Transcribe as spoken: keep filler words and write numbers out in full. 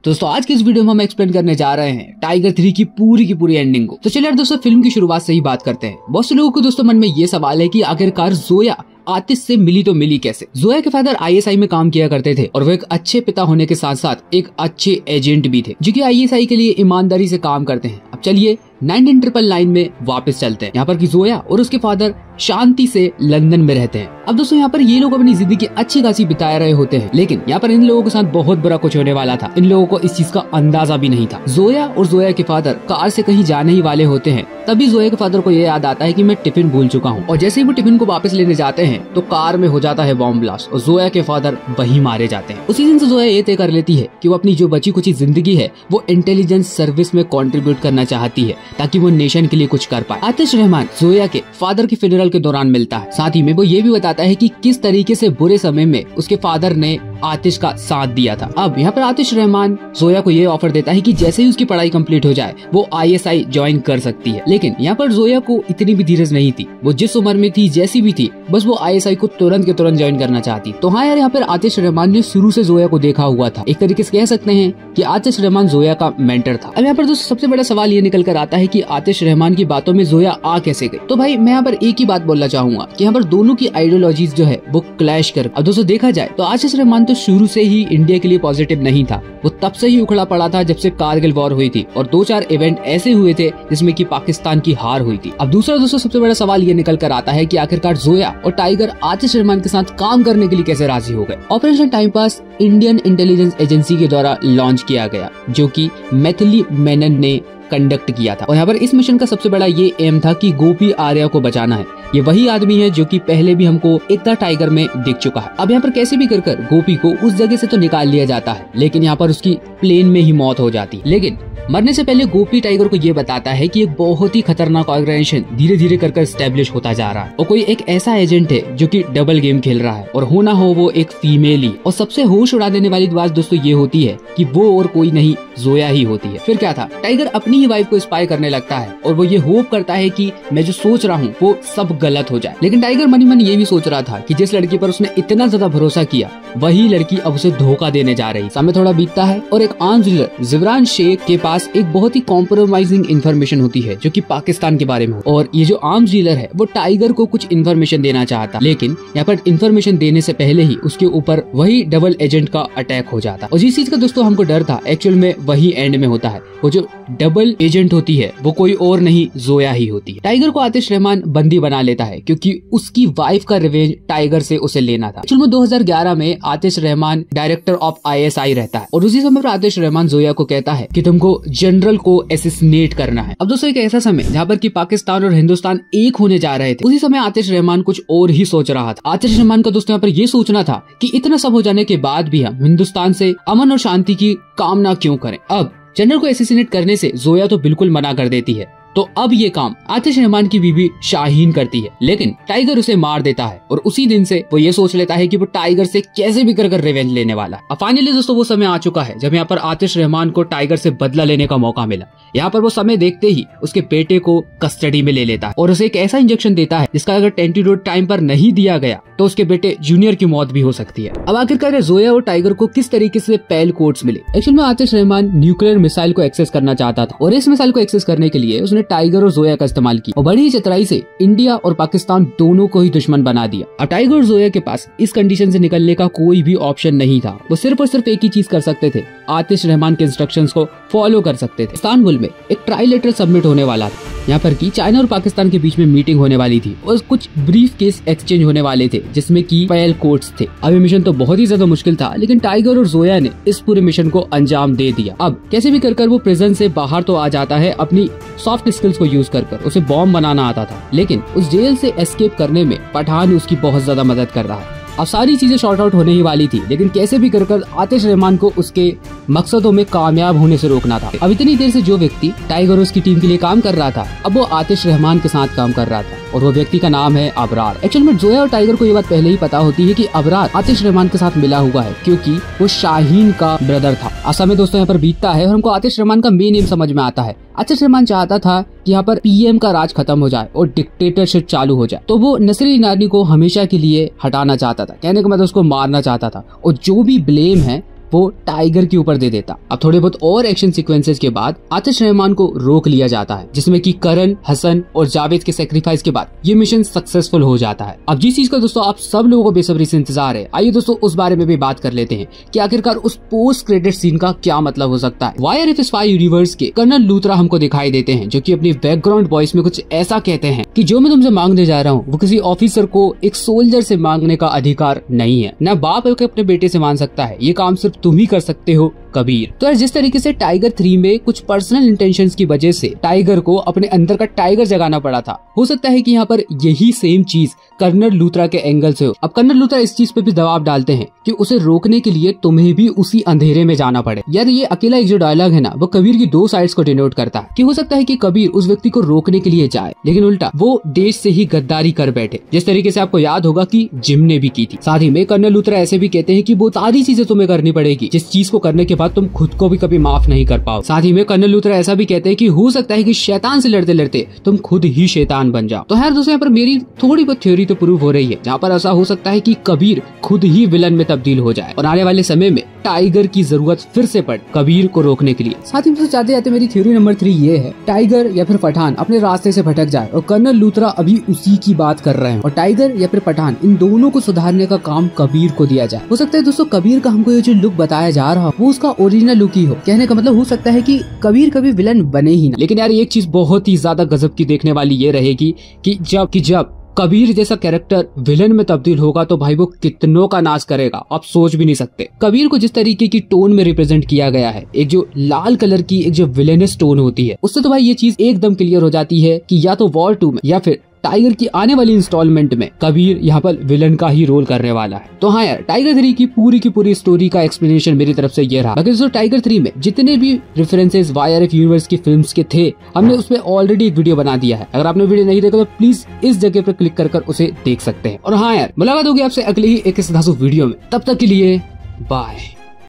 दोस्तों आज की इस वीडियो में हम एक्सप्लेन करने जा रहे हैं टाइगर थ्री की पूरी की पूरी एंडिंग को। तो चलिए यार दोस्तों फिल्म की शुरुआत से ही बात करते हैं। बहुत से लोगों को दोस्तों मन में ये सवाल है कि आखिरकार जोया आतिश से मिली तो मिली कैसे। जोया के फादर आई एस आई में काम किया करते थे और वो एक अच्छे पिता होने के साथ साथ एक अच्छे एजेंट भी थे जो कि आई एस आई के लिए ईमानदारी से काम करते हैं। अब चलिए नाइनटीन ट्रिपल नाइन में वापस चलते हैं। यहाँ पर की जोया और उसके फादर शांति से लंदन में रहते हैं। अब दोस्तों यहाँ पर ये लोग अपनी जिंदगी अच्छी खासी बिता रहे होते हैं, लेकिन यहाँ पर इन लोगों के साथ बहुत बुरा कुछ होने वाला था। इन लोगों को इस चीज का अंदाजा भी नहीं था। जोया और जोया के फादर कार से कहीं जाने ही वाले होते हैं, तभी जोया के फादर को ये याद आता है कि मैं टिफिन भूल चुका हूँ। और जैसे ही वो टिफिन को वापस लेने जाते हैं तो कार में हो जाता है बॉम्ब ब्लास्ट और जोया के फादर वहीं मारे जाते हैं। उसी दिन से जोया ये तय कर लेती है कि वो अपनी जो बची कुछ जिंदगी है वो इंटेलिजेंस सर्विस में कंट्रीब्यूट करना चाहती है ताकि वो नेशन के लिए कुछ कर पाए। आतिश रहमान जोया के फादर की फ्यूनरल के दौरान मिलता है। साथ ही में वो ये भी बताता है कि किस तरीके से बुरे समय में उसके फादर ने आतिश का साथ दिया था। अब यहाँ पर आतिश रहमान जोया को ये ऑफर देता है कि जैसे ही उसकी पढ़ाई कंप्लीट हो जाए वो आई एस आई ज्वाइन कर सकती है। लेकिन यहाँ पर जोया को इतनी भी धीरज नहीं थी। वो जिस उम्र में थी जैसी भी थी बस वो आई एस आई को तुरंत के तुरंत ज्वाइन करना चाहती। तो हाँ यार यहाँ पर आतिश रहमान ने शुरू से जोया को देखा हुआ था। एक तरीके से कह सकते हैं कि आतिश रहमान जोया का मेंटर था। अब यहाँ पर दोस्तों सबसे बड़ा सवाल ये निकल कर आता है कि आतिश रहमान की बातों में जोया आ कैसे गई। तो भाई मैं यहाँ पर एक ही बात बोलना चाहूंगा कि यहाँ पर दोनों की आइडियोलॉजीज जो है वो क्लैश कर। अब दोस्तों देखा जाए तो आतिश रहमान तो शुरू से ही इंडिया के लिए पॉजिटिव नहीं था। वो तब से ही उखड़ा पड़ा था जब से कारगिल वॉर हुई थी और दो चार इवेंट ऐसे हुए थे जिसमें कि पाकिस्तान की हार हुई थी। अब दूसरा दोस्तों सबसे बड़ा सवाल ये निकल कर आता है कि आखिरकार जोया और टाइगर आतिश रहमान के साथ काम करने के लिए कैसे राजी हो गए। ऑपरेशन टाइम पास इंडियन इंटेलिजेंस एजेंसी के द्वारा लॉन्च किया गया जो कि मैथिली मेनन ने कंडक्ट किया था। और यहाँ पर इस मिशन का सबसे बड़ा ये एम था कि गोपी आर्या को बचाना है। ये वही आदमी है जो कि पहले भी हमको एकता टाइगर में दिख चुका है। अब यहाँ पर कैसे भी कर कर गोपी को उस जगह से तो निकाल लिया जाता है, लेकिन यहाँ पर उसकी प्लेन में ही मौत हो जाती है। लेकिन मरने से पहले गोपी टाइगर को ये बताता है कि एक बहुत ही खतरनाक ऑर्गेनाइजेशन धीरे धीरे कर कर स्टैब्लिश होता जा रहा है और कोई एक ऐसा एजेंट है जो कि डबल गेम खेल रहा है और होना हो वो एक फीमेल ही। और सबसे होश उड़ा देने वाली बात दोस्तों ये होती है कि वो और कोई नहीं जोया ही होती है। फिर क्या था, टाइगर अपनी ही वाइफ को स्पाई करने लगता है और वो ये होप करता है कि मैं जो सोच रहा हूँ वो सब गलत हो जाए। लेकिन टाइगर मनी मन ये भी सोच रहा था कि जिस लड़की पर उसने इतना ज्यादा भरोसा किया वही लड़की अब उसे धोखा देने जा रही। समय थोड़ा बीतता है और एक आर्म्स डीलर जिवरान शेख के पास एक बहुत ही कॉम्प्रोमाइजिंग इन्फॉर्मेशन होती है जो कि पाकिस्तान के बारे में हो। और ये जो आर्म्स डीलर है वो टाइगर को कुछ इन्फॉर्मेशन देना चाहता, लेकिन यहाँ पर इन्फॉर्मेशन देने से पहले ही उसके ऊपर वही डबल एजेंट का अटैक हो जाता। और जिस चीज का दोस्तों हमको डर था एक्चुअल में वही एंड में होता है। वो जो डबल एजेंट होती है वो कोई और नहीं जोया ही होती है। टाइगर को आतिश रहमान बंदी बना लेता है क्योंकि उसकी वाइफ का रिवेंज टाइगर से उसे लेना था। एक्चुअल में दो हज़ार ग्यारह में Aatish Rahman director of I S I रहता है और उसी समय पर आतिश रहमान जोया को कहता है कि तुमको जनरल को एसिसिनेट करना है। अब दोस्तों एक ऐसा समय जहाँ पर कि पाकिस्तान और हिंदुस्तान एक होने जा रहे थे, उसी समय आतिश रहमान कुछ और ही सोच रहा था। आतिश रहमान का दोस्तों यहाँ पर ये सोचना था कि इतना सब हो जाने के बाद भी हम हिंदुस्तान से अमन और शांति की कामना क्यों करें। अब जनरल को एसिसिनेट करने से जोया तो बिल्कुल मना कर देती है, तो अब ये काम आतिश रहमान की बीवी शाहीन करती है, लेकिन टाइगर उसे मार देता है और उसी दिन से वो ये सोच लेता है कि वो टाइगर से कैसे भी कर कर रिवेंज लेने वाला है। अब फाइनली दोस्तों वो समय आ चुका है जब यहाँ पर आतिश रहमान को टाइगर से बदला लेने का मौका मिला। यहाँ पर वो समय देखते ही उसके बेटे को कस्टडी में ले लेता है और उसे एक ऐसा इंजेक्शन देता है जिसका अगर एंटीडोट टाइम पर नहीं दिया गया तो उसके बेटे जूनियर की मौत भी हो सकती है। अब आखिरकार जोया और टाइगर को किस तरीके से पेल कोड्स मिले। एक्चुअल में आतिश रहमान न्यूक्लियर मिसाइल को एक्सेस करना चाहता था और इस मिसाइल को एक्सेस करने के लिए उसने टाइगर और जोया का इस्तेमाल किया और बड़ी ही चतुराई से इंडिया और पाकिस्तान दोनों को ही दुश्मन बना दिया। अब टाइगर और जोया के पास इस कंडीशन से निकलने का कोई भी ऑप्शन नहीं था। वो सिर्फ और सिर्फ एक ही चीज कर सकते थे, आतिश रहमान के इंस्ट्रक्शंस को फॉलो कर सकते थे। इस्तांबुल में एक ट्राइलेटरल सबमिट होने वाला था। यहाँ पर की चाइना और पाकिस्तान के बीच में मीटिंग होने वाली थी और कुछ ब्रीफ केस एक्सचेंज होने वाले थे जिसमें की पेल कोड्स थे। अब ये मिशन तो बहुत ही ज्यादा मुश्किल था, लेकिन टाइगर और जोया ने इस पूरे मिशन को अंजाम दे दिया। अब कैसे भी कर कर वो प्रिजन से बाहर तो आ जाता है अपनी सॉफ्ट स्किल्स को यूज कर कर। उसे बॉम्ब बनाना आता था, लेकिन उस जेल से एस्केप करने में पठान उसकी बहुत ज्यादा मदद कर रहा है। अब सारी चीजें शॉर्ट आउट होने ही वाली थी, लेकिन कैसे भी कर कर आतिश रहमान को उसके मकसदों में कामयाब होने से रोकना था। अब इतनी देर से जो व्यक्ति टाइगर और उसकी टीम के लिए काम कर रहा था अब वो आतिश रहमान के साथ काम कर रहा था और वो व्यक्ति का नाम है अबरार। एक्चुअल में जोया और टाइगर को ये बात पहले ही पता होती है कि अबरार आतिश रहमान के साथ मिला हुआ है क्योंकि वो शाहीन का ब्रदर था। आशा में दोस्तों यहाँ पर बीतता है और हमको आतिश रहमान का मेन एम समझ में आता है। आतिश रहमान चाहता था कि यहाँ पर पी एम का राज खत्म हो जाए और डिक्टेटरशिप चालू हो जाए, तो वो नसरी नानी को हमेशा के लिए हटाना चाहता था। कहने का मतलब उसको मारना चाहता था और जो भी ब्लेम है वो टाइगर के ऊपर दे देता। अब थोड़े बहुत और एक्शन सीक्वेंसेस के बाद आतिश रहमान को रोक लिया जाता है, जिसमें कि करण, हसन और जावेद के सेक्रीफाइस के बाद ये मिशन सक्सेसफुल हो जाता है। अब जिस चीज का दोस्तों आप सब लोगों को बेसब्री से इंतजार है, आइए दोस्तों उस बारे में भी बात कर लेते हैं कि आखिरकार उस पोस्ट क्रेडिट सीन का क्या मतलब हो सकता है। Y R F spy universe के कर्नल लूथरा हमको दिखाई देते हैं, जो कि अपनी बैकग्राउंड वॉइस में कुछ ऐसा कहते हैं कि जो मैं तुमसे मांगने जा रहा हूँ वो किसी ऑफिसर को एक सोल्जर से मांगने का अधिकार नहीं है। न बाप अपने बेटे से मांग सकता है, ये काम सिर्फ तुम ही कर सकते हो कबीर। तो यार जिस तरीके से टाइगर थ्री में कुछ पर्सनल इंटेंशंस की वजह से टाइगर को अपने अंदर का टाइगर जगाना पड़ा था, हो सकता है कि यहाँ पर यही सेम चीज कर्नल लूथरा के एंगल से हो। अब कर्नल लूथरा इस चीज पे भी दबाव डालते हैं कि उसे रोकने के लिए तुम्हें भी उसी अंधेरे में जाना पड़े। यार ये अकेला एक जो डायलॉग है ना, वो कबीर की दो साइड्स को डिनोट करता है कि हो सकता है कि कबीर उस व्यक्ति को रोकने के लिए जाए, लेकिन उल्टा वो देश से ही गद्दारी कर बैठे, जिस तरीके से आपको याद होगा कि जिम ने भी की थी। साथ ही में कर्नल लूथरा ऐसे भी कहते हैं कि वो सारी चीजें तुम्हें करनी पड़ेगी जिस चीज को करने के बाद तुम खुद को भी कभी माफ नहीं कर पाओ। साथ ही में कर्नल लूथरा ऐसा भी कहते हैं कि हो सकता है कि शैतान से लड़ते लड़ते तुम खुद ही शैतान बन जाओ। तो यार दोस्तों यहाँ पर मेरी थोड़ी बहुत थ्योरी तो प्रूव हो रही है, जहाँ पर ऐसा हो सकता है कि कबीर खुद ही विलन में तब्दील हो जाए और आने वाले समय में टाइगर की जरूरत फिर से पड़े कबीर को रोकने के लिए। साथ ही जाते जाते मेरी थ्योरी नंबर थ्री ये है, टाइगर या फिर पठान अपने रास्ते से भटक जाए और कर्नल लूथरा अभी उसी की बात कर रहे हैं और टाइगर या फिर पठान इन दोनों को सुधारने का काम कबीर को दिया जाए। हो सकता है दोस्तों कबीर का हमको ये जो लुक बताया जा रहा वो उसका ओरिजिनल लुक ही हो। कहने का मतलब हो सकता है कि कबीर कभी विलन बने ही ना। लेकिन यार एक चीज बहुत ही ज्यादा गजब की देखने वाली ये रहेगी कि जब कि जब कबीर जैसा कैरेक्टर विलन में तब्दील होगा तो भाई वो कितनों का नाश करेगा, आप सोच भी नहीं सकते। कबीर को जिस तरीके की टोन में रिप्रेजेंट किया गया है, एक जो लाल कलर की एक जो विलेनस टोन होती है, उससे तो भाई ये चीज एकदम क्लियर हो जाती है कि या तो वॉर टू में या फिर टाइगर की आने वाली इंस्टॉलमेंट में कबीर यहाँ पर विलन का ही रोल करने वाला है। तो हाँ यार टाइगर थ्री की पूरी की पूरी स्टोरी का एक्सप्लेनेशन मेरी तरफ से ये रहा। बाकी दोस्तों टाइगर थ्री में जितने भी references Y R F universe की फिल्म्स के थे, हमने उसमें ऑलरेडी एक वीडियो बना दिया है। अगर आपने वीडियो नहीं देखा तो प्लीज इस जगह पर क्लिक कर कर उसे देख सकते हैं। और हाँ यार मुलाकात होगी आपसे अगले ही एक वीडियो में, तब तक के लिए बाय।